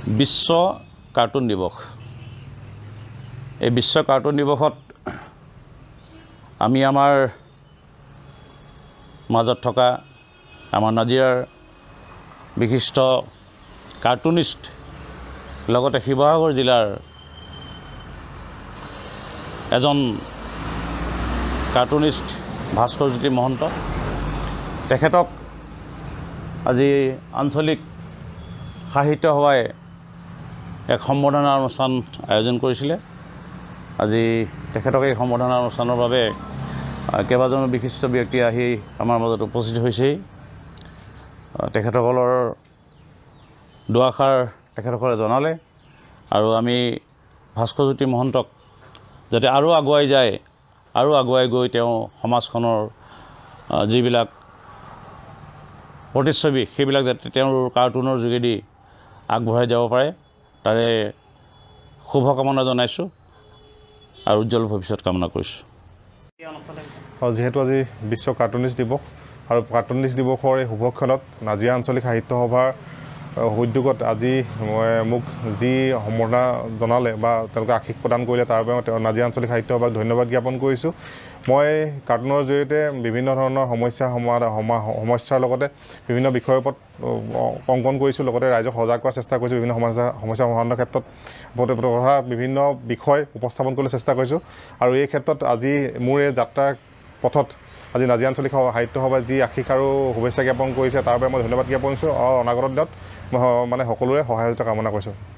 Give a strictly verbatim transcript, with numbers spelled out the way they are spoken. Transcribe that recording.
বিশ্ব cartoon দিৱস। এই বিশ্ব cartoon দিৱসত আমি আমাৰ মাজত থকা আমাৰ নাজিৰাৰ বিশিষ্ট কাৰ্টুনিষ্ট লগতে শিৱসাগৰ জিলাৰ এজন কাৰ্টুনিষ্ট ভাস্কৰজ্যোতি মহন্ত তেখেতক আজি আঞ্চলিক সাহিত্য সভাই এক সম্বৰ্ধনা অনুষ্ঠান আয়োজন কৰিছিলে। আজি তেখেতক এই সম্বৰ্ধনা অনুষ্ঠানৰ বাবে কেইবাজনো বিশিষ্ট ব্যক্তি আহি আমাৰ মাজত উপস্থিত হৈছেহি। তেখেতসকলৰ দুআষাৰ তেখেতসকলে জনালে আৰু আমি ভাস্কৰজ্যোতি মহন্তক যাতে আৰু আগুৱাই যায় আৰু আগুৱাই গৈ তেওঁ সমাজখনৰ যিবিলাক প্ৰতিচ্ছবি সেইবিলাক যাতে তেওঁৰ কাৰ্টুনৰ যোগেদি আগবঢ়াই যাব পাৰে তাৰে শুভকামনা জনাইছোঁ আৰু উজ্জ্বল ভৱিষ্যত কামনা কৰিছোঁ। যিহেতু আজি বিশ্ব কাৰ্টুনিষ্ট দিৱস আৰু কাৰ্টুনিষ্ট দিৱসৰ এই শুভক্ষণত নাজিৰা আঞ্চলিক সাহিত্য সভাৰ উদ্যোগত আজি মোক যি সম্বৰ্ধনা জনালে বা তেওঁলোকে আশীষ প্ৰদান কৰিলে তাৰ বাবে তেওঁ নাজিৰা আঞ্চলিক সাহিত্য সভাক ধন্যবাদ জ্ঞাপন কৰিছোঁ। মই কাৰ্টুনৰ জৰিয়তে বিভিন্ন ধৰণৰ সমস্যা সমস্যাৰ লগতে বিভিন্ন বিষয়ৰ ওপৰত অংকন কৰিছোঁ, লগতে ৰাইজক সজাগ কৰাৰ চেষ্টা কৰিছোঁ। বিভিন্ন সমস্যা সমস্যা সমাধানৰ ক্ষেত্ৰত তথা বিভিন্ন বিষয় উপস্থাপন কৰিবলৈ চেষ্টা কৰিছোঁ আৰু এই ক্ষেত্ৰত আজি মোৰ এই যাত্ৰাৰ পথত আজি নাজিৰা আঞ্চলিক সাহিত্য সভাই যি আশীষ আৰু শুভেচ্ছা জ্ঞাপন কৰিছে তাৰ বাবে মই ধন্যবাদ জ্ঞাপন কৰিছোঁ আৰু অনাগত দিনত মই মানে সকলোৰে সহায়তা কামনা কৰিছোঁ।